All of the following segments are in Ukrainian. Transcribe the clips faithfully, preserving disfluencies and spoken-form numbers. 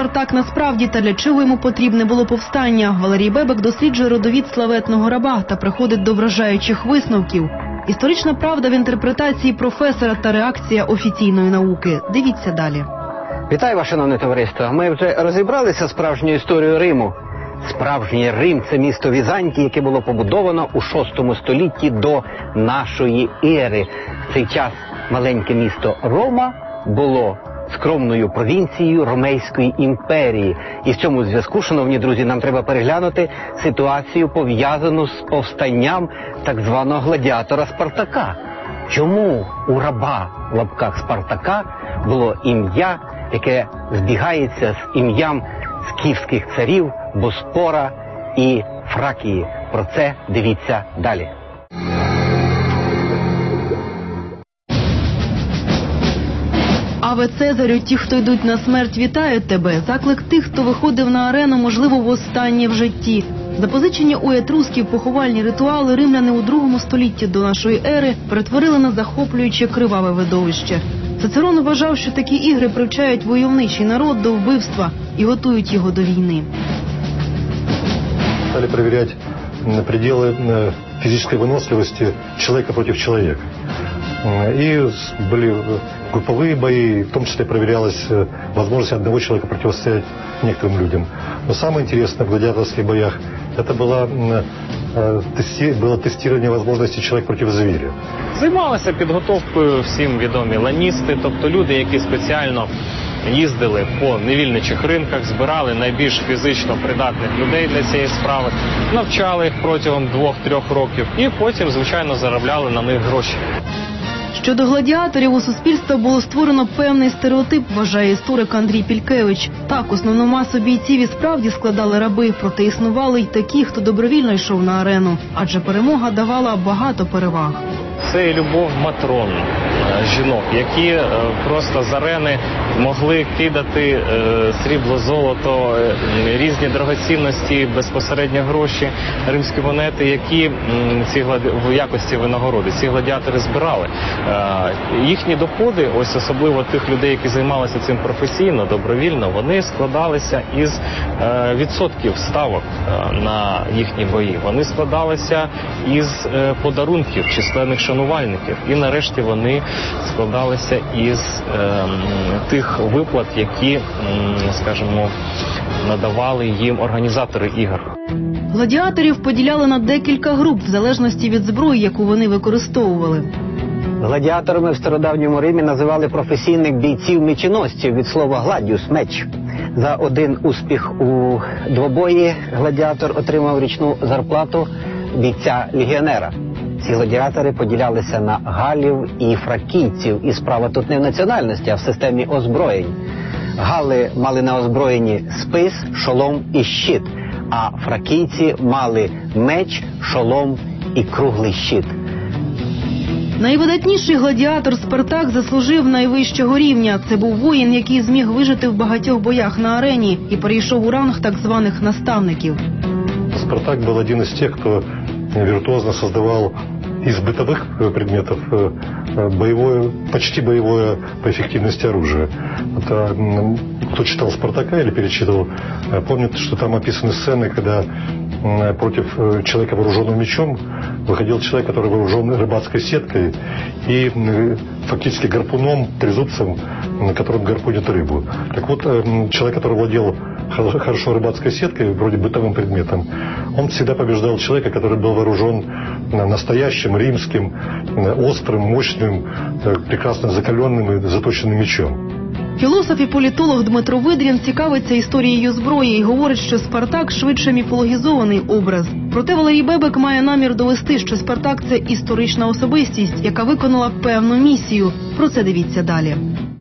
Спартак насправді та для чого йому потрібне було повстання? Валерій Бебек досліджує родовід славетного раба та приходить до вражаючих висновків. Історична правда в інтерпретації професора та реакція офіційної науки. Дивіться далі. Вітаю вас, шановне товариство. Ми вже розібралися з справжньою історією Риму. Справжній Рим – це місто Візантії, яке було побудовано у шостому столітті до нашої ери. В цей час маленьке місто Рома було скромною провінцією Ромейської імперії. І в цьому зв'язку, шановні друзі, нам треба переглянути ситуацію, пов'язану з повстанням так званого гладіатора Спартака. Чому у раба, в лапках, Спартака було ім'я, яке збігається з ім'ям скіфських царів Боспора і Фракії? Про це дивіться далі. Аве Цезарю, ті, хто йдуть на смерть, вітають тебе. Заклик тих, хто виходив на арену, можливо, востаннє в житті. Запозичені у етрусків поховальні ритуали римляни у другому столітті до нашої ери перетворили на захоплююче криваве видовище. Цицерон вважав, що такі ігри привчають войовничий народ до вбивства і готують його до війни. Стали перевіряти пределы физической выносливости человека против человека. И были групповые бои, в том числе проверялась возможность одного человека противостоять некоторым людям. Но самое интересное в гладиаторских боях это было, было тестирование возможности человека против зверя. Займалися підготовкою всім відомі ланісти, тобто люди, які спеціально їздили по невільничих ринках, збирали найбільш фізично придатних людей для цієї справи, навчали їх протягом двох-трьох років і потім, звичайно, заробляли на них гроші. Щодо гладіаторів у суспільства було створено певний стереотип, вважає історик Андрій Пількевич. Так, основну масу бійців і справді складали раби, проте існували й такі, хто добровільно йшов на арену, адже перемога давала багато переваг. Це і любов матрон, жінок, які просто з арени могли кидати срібло, золото, різні дорогоцінності, безпосередньо гроші, римські монети, які ці глади... в якості винагороди ці гладіатори збирали. Їхні доходи, ось особливо тих людей, які займалися цим професійно, добровільно, вони складалися із відсотків ставок на їхні бої. Вони складалися із подарунків численних шанувальників. І нарешті вони складалися із е, тих виплат, які, е, скажімо, надавали їм організатори ігор. Гладіаторів поділяли на декілька груп, в залежності від зброї, яку вони використовували. Гладіаторами в стародавньому Римі називали професійних бійців-меченосців від слова «гладіус» – меч. За один успіх у двобої гладіатор отримав річну зарплату бійця-легіонера. Ці гладіатори поділялися на галів і фракійців. І справа тут не в національності, а в системі озброєнь. Гали мали на озброєнні спис, шолом і щит, а фракійці мали меч, шолом і круглий щит. Найвидатніший гладіатор Спартак заслужив найвищого рівня. Це був воїн, який зміг вижити в багатьох боях на арені і перейшов у ранг так званих наставників. Спартак був один із тих, хто виртуозно создавал из бытовых предметов боевое, почти боевое по эффективности оружие. Это, кто читал «Спартака» или перечитывал, помнит, что там описаны сцены, когда против человека, вооруженного мечом, выходил человек, который вооружен рыбацкой сеткой и фактически гарпуном, трезубцем, которым гарпунит рыбу. Так вот, человек, который владел хорошо рыбацкой сеткой, вроде бытовым предметом, он всегда побеждал человека, который был вооружен настоящим, римским, острым, мощным, прекрасно закаленным и заточенным мечом. Філософ і політолог Дмитро Видрін цікавиться історією зброї і говорить, що Спартак швидше міфологізований образ. Проте Валерій Бебек має намір довести, що Спартак – це історична особистість, яка виконала певну місію. Про це дивіться далі.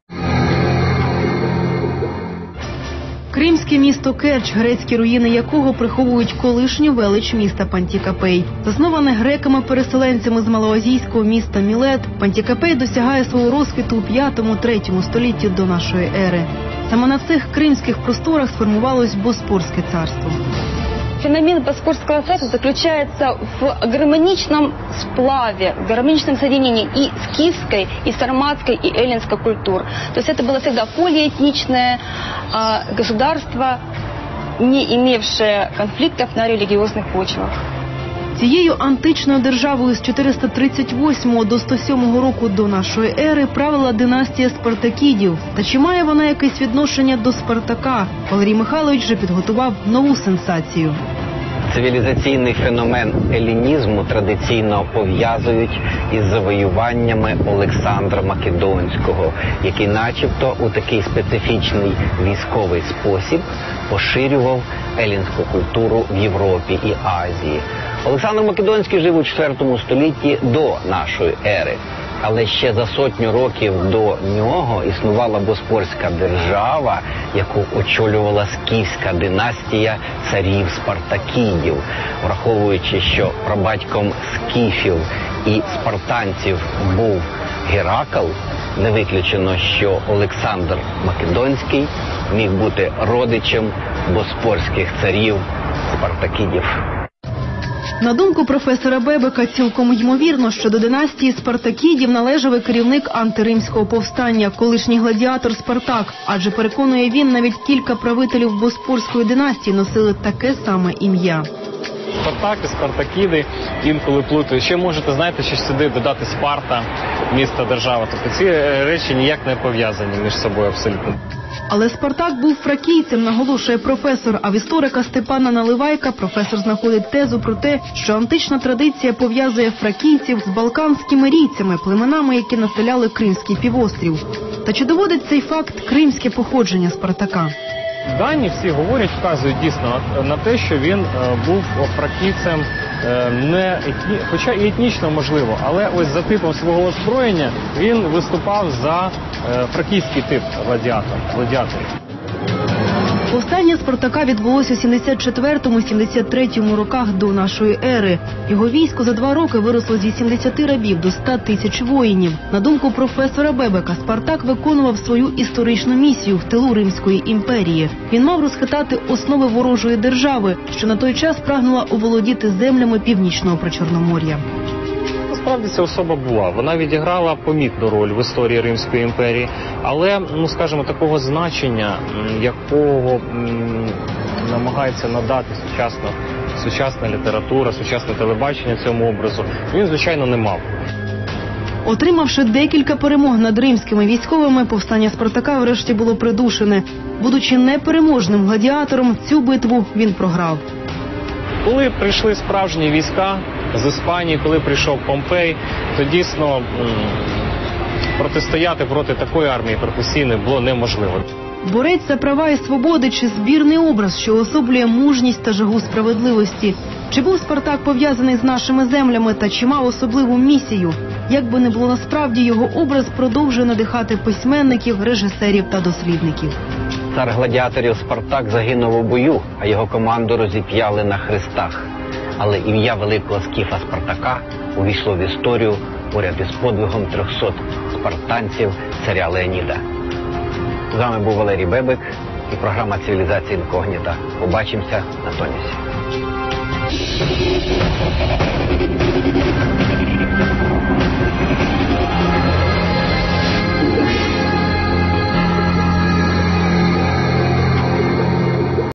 Кримське місто Керч, грецькі руїни якого приховують колишню велич міста Пантікапей. Засноване греками-переселенцями з малоазійського міста Мілет, Пантікапей досягає свого розквіту у п'ятому-третьому столітті до нашої ери. Саме на цих кримських просторах сформувалось Боспорське царство. феномен Боспорского царства заключается в гармоничном сплаве, в гармоничном соединении и скифской, и сарматской, и эллинской культур. То есть это было всегда полиэтничное а, государство, не имевшее конфликтов на религиозных почвах. Цією античною державою з чотириста тридцять восьмого до сто сьомого року до нашої ери правила династія Спартакідів. Та чи має вона якесь відношення до Спартака? Валерій Михайлович вже підготував нову сенсацію. Цивілізаційний феномен елінізму традиційно пов'язують із завоюваннями Олександра Македонського, який начебто у такий специфічний військовий спосіб поширював елінську культуру в Європі і Азії. Олександр Македонський жив у четвертому столітті до нашої ери. Але ще за сотню років до нього існувала Боспорська держава, яку очолювала скіфська династія царів Спартакідів. Враховуючи, що прабатьком скіфів і спартанців був Геракл, не виключено, що Олександр Македонський міг бути родичем боспорських царів Спартакідів. На думку професора Бебека, цілком ймовірно, що до династії Спартакідів належав і керівник антиримського повстання, колишній гладіатор Спартак. Адже, переконує він, навіть кілька правителів Боспорської династії носили таке саме ім'я. Спартак і Спартакіди інколи плутають. Ще можете, знаєте, що сюди додати Спарта, місто, держава. Тобто ці речі ніяк не пов'язані між собою абсолютно. Але Спартак був фракійцем, наголошує професор, а в історика Степана Наливайка професор знаходить тезу про те, що антична традиція пов'язує фракійців з балканськими рійцями, племенами, які населяли Кримський півострів. Та чи доводить цей факт кримське походження Спартака? Дані всі говорять, вказують дійсно на те, що він е, був фракійцем, е, не етні... хоча і етнічно можливо, але ось за типом свого озброєння він виступав за е, фракійський тип гладіатор, гладіаторів. Повстання Спартака відбулося у сімдесят четвертому - сімдесят третьому роках до нашої ери. Його військо за два роки виросло з вісімдесяти рабів до ста тисяч воїнів. На думку професора Бебека, Спартак виконував свою історичну місію в тилу Римської імперії. Він мав розхитати основи ворожої держави, що на той час прагнула оволодіти землями Північного Причорномор'я. Насправді ця особа була. Вона відіграла помітну роль в історії Римської імперії, але, ну скажімо, такого значення, якого м, намагається надати сучасна, сучасна література, сучасне телебачення цьому образу, він, звичайно, не мав. Отримавши декілька перемог над римськими військовими, повстання Спартака врешті було придушене. Будучи непереможним гладіатором, цю битву він програв. Коли прийшли справжні війська з Іспанії, коли прийшов Помпей, то дійсно м, протистояти проти такої армії професійної було неможливо. Борець за права і свободи чи збірний образ, що особлює мужність та жагу справедливості. Чи був Спартак пов'язаний з нашими землями та чи мав особливу місію? Як би не було насправді, його образ продовжує надихати письменників, режисерів та дослідників. Цар гладіаторів Спартак загинув у бою, а його команду розіп'яли на хрестах. Але ім'я великого скіфа Спартака увійшло в історію поряд із подвигом трьохсот спартанців царя Леоніда. З вами був Валерій Бебек і програма «Цивілізація інкогніта». Побачимося на Тонісі. Thank you.